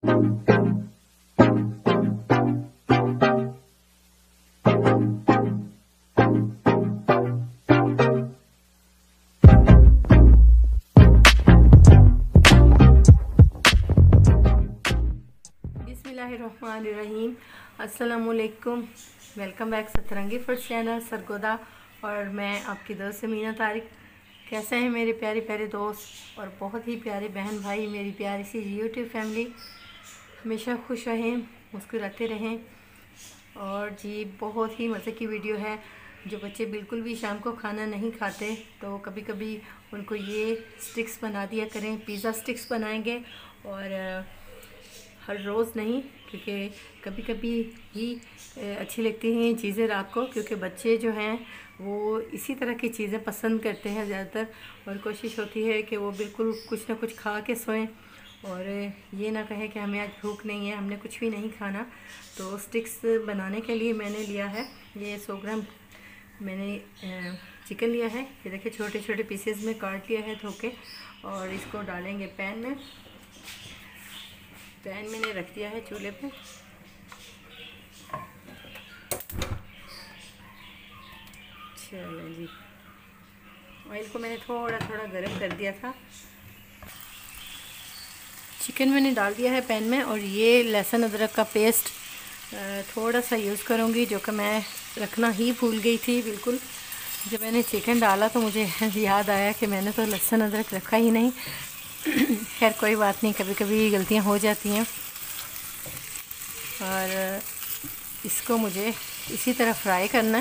बिस्मिल्लाहिर्रहमानिर्रहीम। अस्सलामुअलैकुम। Welcome back Satrangi food channel Sargodha. और मैं आपकी दोस्त मीना तारिक। कैसे हैं मेरे प्यारे प्यारे दोस्त और बहुत ही प्यारे बहन भाई, मेरी प्यारी सी यूट्यूब फैमिली। हमेशा खुश रहें, मुस्कुराते रहें। और जी बहुत ही मज़े की वीडियो है। जो बच्चे बिल्कुल भी शाम को खाना नहीं खाते तो कभी कभी उनको ये स्टिक्स बना दिया करें। पिज़्ज़ा स्टिक्स बनाएंगे और हर रोज़ नहीं, क्योंकि कभी कभी ही अच्छी लगती हैं ये चीज़ें रात को, क्योंकि बच्चे जो हैं वो इसी तरह की चीज़ें पसंद करते हैं ज़्यादातर। और कोशिश होती है कि वो बिल्कुल कुछ ना कुछ खा के सोएं और ये ना कहें कि हमें आज भूख नहीं है, हमने कुछ भी नहीं खाना। तो स्टिक्स बनाने के लिए मैंने लिया है ये 100 ग्राम मैंने चिकन लिया है। ये देखिए छोटे छोटे पीसेस में काट लिया है धो के। और इसको डालेंगे पैन में। पैन मैंने रख दिया है चूल्हे पे। चलो जी, ऑयल को मैंने थोड़ा थोड़ा गर्म कर दिया था। चिकन मैंने डाल दिया है पैन में। और ये लहसुन अदरक का पेस्ट थोड़ा सा यूज़ करूँगी, जो कि मैं रखना ही भूल गई थी बिल्कुल। जब मैंने चिकन डाला तो मुझे याद आया कि मैंने तो लहसुन अदरक रखा ही नहीं। खैर कोई बात नहीं, कभी कभी गलतियाँ हो जाती हैं। और इसको मुझे इसी तरह फ्राई करना है।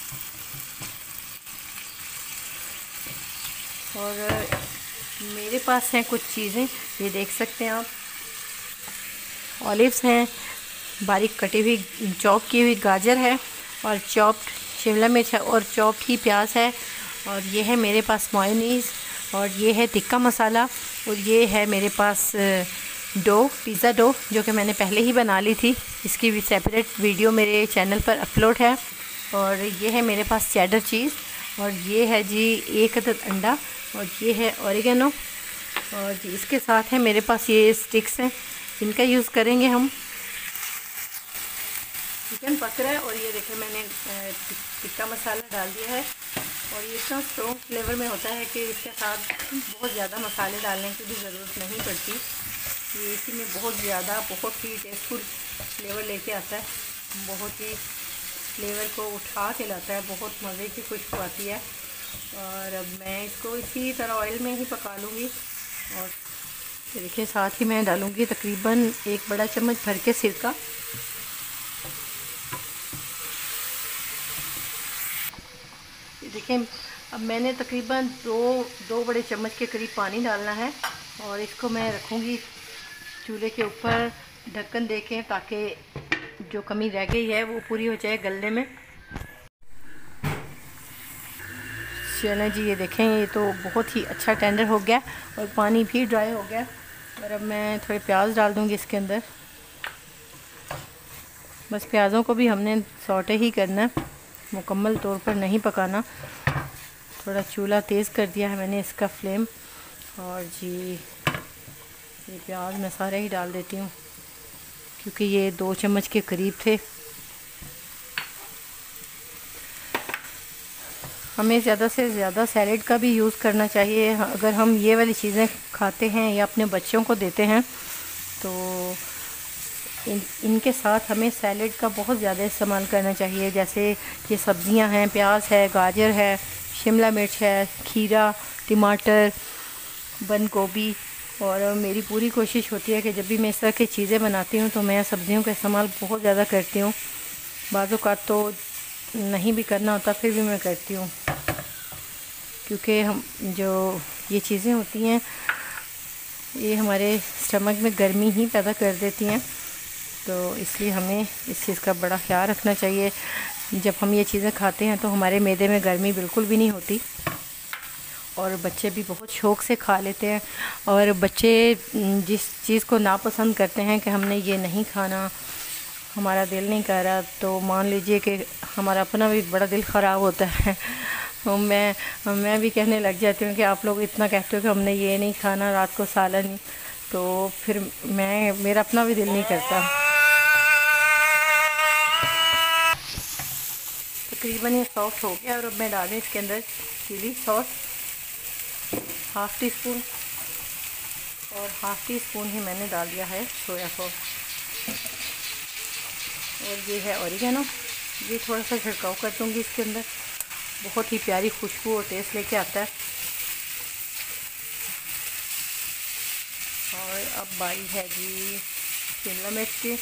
और मेरे पास हैं कुछ चीज़ें, ये देख सकते हैं आप। ऑलिव्स हैं, बारीक कटी हुई चॉप की हुई गाजर है, और चॉप्ड शिमला मिर्च है, और चॉप्ड ही प्याज है। और ये है मेरे पास मेयोनीज़, और ये है टिक्का मसाला, और ये है मेरे पास डो, पिज़्ज़ा डो, जो कि मैंने पहले ही बना ली थी। इसकी भी सेपरेट वीडियो मेरे चैनल पर अपलोड है। और ये है मेरे पास चेडर चीज़, और ये है जी 1 अदद अंडा, और ये है ऑरिगेनो। और जी इसके साथ है मेरे पास ये स्टिक्स हैं, इनका यूज़ करेंगे हम। चिकन पक रहा है और ये देखिए मैंने टिक्का मसाला डाल दिया है। और ये इतना स्ट्रॉन्ग फ्लेवर में होता है कि इसके साथ बहुत ज़्यादा मसाले डालने की भी ज़रूरत नहीं पड़ती। ये इसी में बहुत ही टेस्टफुल फ्लेवर लेके आता है, बहुत ही फ्लेवर को उठा के लाता है, बहुत मज़े की खुशबू आती है। और अब मैं इसको इसी तरह ऑयल में ही पका लूँगी। और देखिए साथ ही मैं डालूँगी तकरीबन 1 बड़ा चम्मच भर के सिरका। देखिए अब मैंने तकरीबन दो बड़े चम्मच के करीब पानी डालना है। और इसको मैं रखूँगी चूल्हे के ऊपर ढक्कन दे के, ताकि जो कमी रह गई है वो पूरी हो जाए गलने में। चलें जी, ये देखें ये तो बहुत ही अच्छा टेंडर हो गया और पानी भी ड्राई हो गया। और अब मैं थोड़े प्याज डाल दूँगी इसके अंदर। बस प्याज़ों को भी हमने सौटे ही करना है, मुकम्मल तौर पर नहीं पकाना। थोड़ा चूल्हा तेज़ कर दिया है मैंने इसका फ्लेम। और जी ये प्याज मैं सारे ही डाल देती हूँ, क्योंकि ये 2 चम्मच के करीब थे। हमें ज़्यादा से ज़्यादा सैलेड का भी यूज़ करना चाहिए। अगर हम ये वाली चीज़ें खाते हैं या अपने बच्चों को देते हैं तो इनके साथ हमें सैलेड का बहुत ज़्यादा इस्तेमाल करना चाहिए। जैसे ये सब्ज़ियां हैं, प्याज है, गाजर है, शिमला मिर्च है, खीरा, टमाटर, बंद गोभी। और मेरी पूरी कोशिश होती है कि जब भी मैं इस तरह की चीज़ें बनाती हूँ तो मैं सब्ज़ियों का इस्तेमाल बहुत ज़्यादा करती हूँ। बाज़ औक़ात तो नहीं भी करना होता फिर भी मैं करती हूँ, क्योंकि हम जो ये चीज़ें होती हैं ये हमारे स्टमक में गर्मी ही पैदा कर देती हैं। तो इसलिए हमें इस चीज़ का बड़ा ख्याल रखना चाहिए। जब हम ये चीज़ें खाते हैं तो हमारे मैदे में गर्मी बिल्कुल भी नहीं होती, और बच्चे भी बहुत शौक़ से खा लेते हैं। और बच्चे जिस चीज़ को नापसंद करते हैं कि हमने ये नहीं खाना, हमारा दिल नहीं कर रहा, तो मान लीजिए कि हमारा अपना भी बड़ा दिल ख़राब होता है। तो मैं भी कहने लग जाती हूँ कि आप लोग इतना कहते हो कि हमने ये नहीं खाना, रात को सालन नहीं, तो फिर मेरा अपना भी दिल नहीं करता। तकरीबन ये सॉफ्ट हो गया और अब मैं डाल रही इसके अंदर chilli sauce, half teaspoon, और हाफ़ टी स्पून ही मैंने डाल दिया है सोया सॉस, और ये है ऑरिगेनो। ये थोड़ा सा छिड़काव कर दूँगी इसके अंदर, बहुत ही प्यारी खुशबू और टेस्ट लेके आता है। और अब बारी है जी शिमला मिर्च की।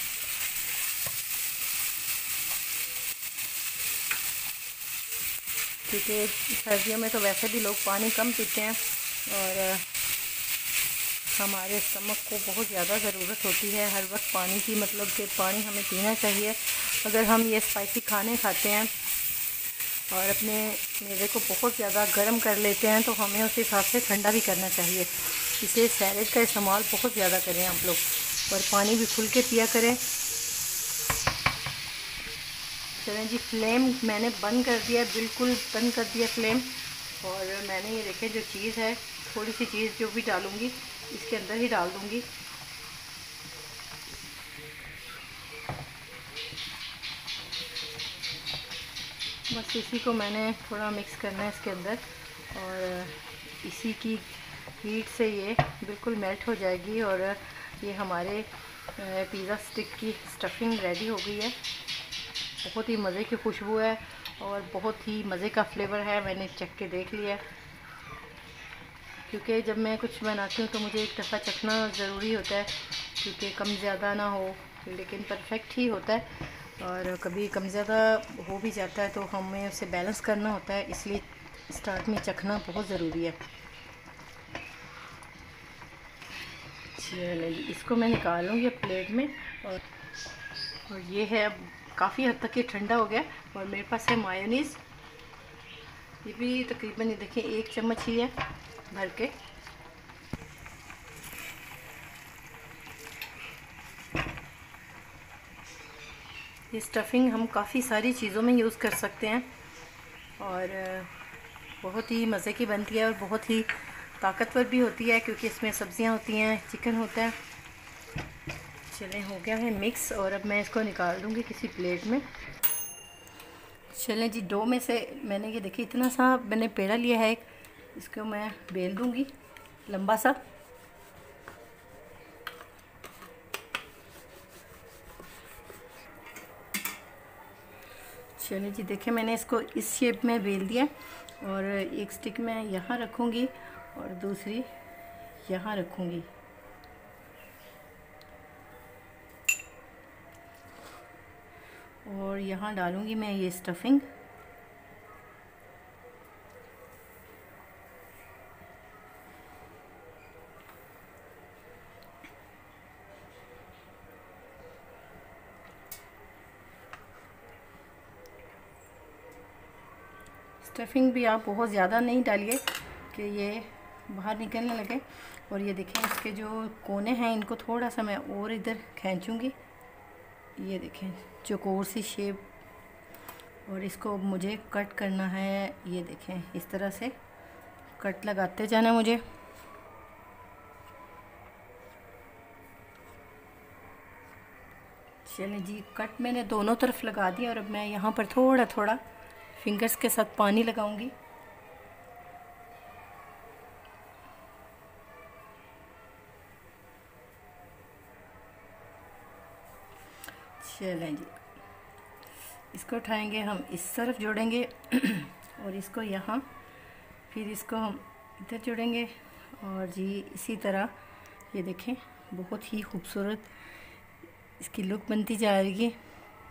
क्योंकि सर्दियों में तो वैसे भी लोग पानी कम पीते हैं और हमारे स्टमक को बहुत ज़्यादा ज़रूरत होती है हर वक्त पानी की, मतलब कि पानी हमें पीना चाहिए। अगर हम ये स्पाइसी खाने खाते हैं और अपने मेवे को बहुत ज़्यादा गर्म कर लेते हैं तो हमें उस हिसाब से ठंडा भी करना चाहिए। इसलिए सैलेड का इस्तेमाल बहुत ज़्यादा करें आप लोग, और पानी भी खुल के पिया करें। चलें जी, फ्लेम मैंने बंद कर दिया, बिल्कुल बंद कर दिया फ्लेम। और मैंने ये देखें जो चीज़ है, थोड़ी सी चीज़ जो भी डालूँगी इसके अंदर ही डाल दूँगी। बस इसी को मैंने थोड़ा मिक्स करना है इसके अंदर, और इसी की हीट से ये बिल्कुल मेल्ट हो जाएगी और ये हमारे पिज़्ज़ा स्टिक की स्टफिंग रेडी हो गई है। बहुत ही मज़े की खुशबू है और बहुत ही मज़े का फ्लेवर है। मैंने चख के देख लिया, क्योंकि जब मैं कुछ बनाती हूँ तो मुझे एक दफ़ा चखना ज़रूरी होता है, क्योंकि कम ज़्यादा ना हो, लेकिन परफेक्ट ही होता है। और कभी कम ज़्यादा हो भी जाता है तो हमें उसे बैलेंस करना होता है, इसलिए स्टार्ट में चखना बहुत ज़रूरी है। चलिए इसको मैं निकालूँगी प्लेट में, और ये है अब काफ़ी हद तक ये ठंडा हो गया। और मेरे पास है मायोनीज़, ये भी तकरीबन ये देखिए 1 चम्मच ही है भर के। ये स्टफिंग हम काफ़ी सारी चीज़ों में यूज़ कर सकते हैं और बहुत ही मज़े की बनती है और बहुत ही ताकतवर भी होती है, क्योंकि इसमें सब्जियां होती हैं, चिकन होता है। चलें हो गया है मिक्स, और अब मैं इसको निकाल दूँगी किसी प्लेट में। चलें जी, डो में से मैंने ये देखिए इतना सा मैंने पेड़ा लिया है, इसको मैं बेल दूँगी लंबा सा। चलिए जी, देखिए मैंने इसको इस शेप में बेल दिया, और एक स्टिक मैं यहाँ रखूँगी और दूसरी यहाँ रखूँगी। और यहाँ डालूँगी मैं ये स्टफिंग। स्टफिंग भी आप बहुत ज़्यादा नहीं डालिए कि ये बाहर निकलने लगे। और ये देखें इसके जो कोने हैं इनको थोड़ा सा मैं और इधर खींचूँगी, ये देखें चौकोर सी शेप, और इसको मुझे कट करना है। ये देखें इस तरह से कट लगाते जाना मुझे। चलिए जी, कट मैंने दोनों तरफ लगा दिया, और अब मैं यहाँ पर थोड़ा थोड़ा फिंगर्स के साथ पानी लगाऊंगी। चलें जी, इसको उठाएंगे, हम इस तरफ जोड़ेंगे और इसको यहाँ, फिर इसको हम इधर जोड़ेंगे, और जी इसी तरह ये देखें बहुत ही खूबसूरत इसकी लुक बनती जा रही है।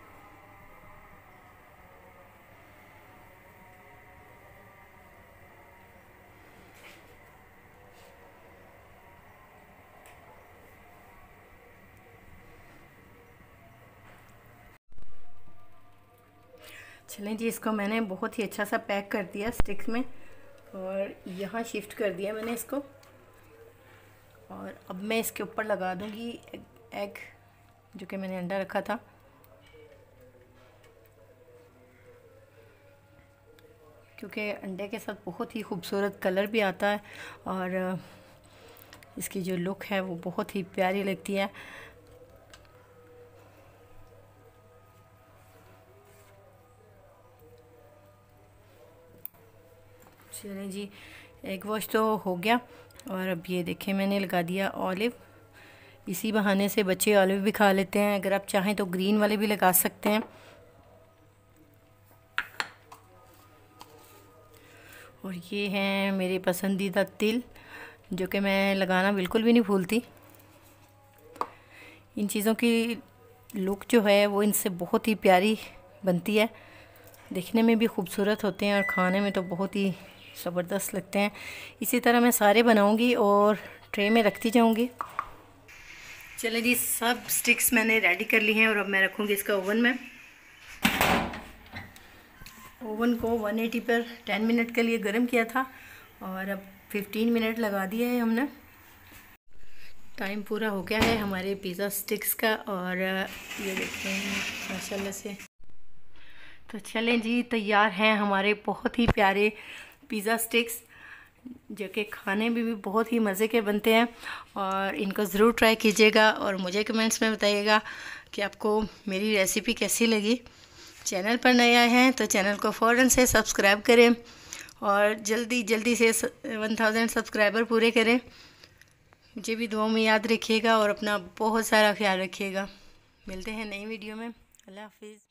चलें जी, इसको मैंने बहुत ही अच्छा सा पैक कर दिया स्टिक्स में, और यहाँ शिफ्ट कर दिया मैंने इसको। और अब मैं इसके ऊपर लगा दूँगी एग जो कि मैंने अंडा रखा था। क्योंकि अंडे के साथ बहुत ही खूबसूरत कलर भी आता है, और इसकी जो लुक है वो बहुत ही प्यारी लगती है। चलें जी, एग वॉश तो हो गया और अब ये देखें मैंने लगा दिया ऑलिव। इसी बहाने से बच्चे ऑलिव भी खा लेते हैं। अगर आप चाहें तो ग्रीन वाले भी लगा सकते हैं। और ये हैं मेरे पसंदीदा तिल, जो कि मैं लगाना बिल्कुल भी नहीं भूलती। इन चीज़ों की लुक जो है वो इनसे बहुत ही प्यारी बनती है, देखने में भी खूबसूरत होते हैं और खाने में तो बहुत ही ज़बरदस्त लगते हैं। इसी तरह मैं सारे बनाऊंगी और ट्रे में रखती जाऊंगी। चलिए जी, सब स्टिक्स मैंने रेडी कर ली हैं और अब मैं रखूंगी इसका ओवन में। ओवन को 180 पर 10 मिनट के लिए गर्म किया था और अब 15 मिनट लगा दिए हैं हमने। टाइम पूरा हो गया है हमारे पिज़्ज़ा स्टिक्स का और ये देखते हैं माशाल्लाह से। तो चलें जी, तैयार हैं हमारे बहुत ही प्यारे पिज़्ज़ा स्टिक्स, जो कि खाने में भी बहुत ही मज़े के बनते हैं। और इनको ज़रूर ट्राई कीजिएगा और मुझे कमेंट्स में बताइएगा कि आपको मेरी रेसिपी कैसी लगी। चैनल पर नए आए हैं तो चैनल को फ़ौरन से सब्सक्राइब करें और जल्दी से 1000 सब्सक्राइबर पूरे करें। मुझे भी दुआ में याद रखिएगा और अपना बहुत सारा ख्याल रखिएगा। मिलते हैं नई वीडियो में। अल्लाह हाफिज़।